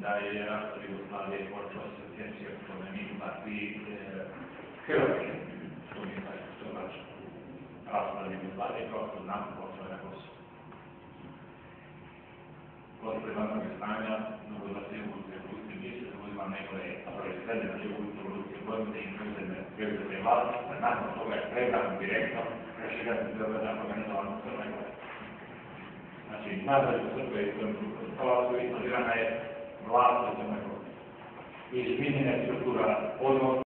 da je rat Jugoslavije počeo se teći ekonomiji takvi Hrvatski, što mi je što znači rasprava Jugoslavije, kao što znam, počeo je Kosovo. Posle vanjskog stanja, dogodila se Jugoslavije više, dogodila nekole proizvede na Jugoslavije godine i preuzete vlasti, nakon toga je predano direktno preširati Beograda organizovano Crne Gore. Znači, nadalje u Srbe i Hrvatskoj instalirana je vlast u Crne Gore. I izmijenjena je struktura odnosa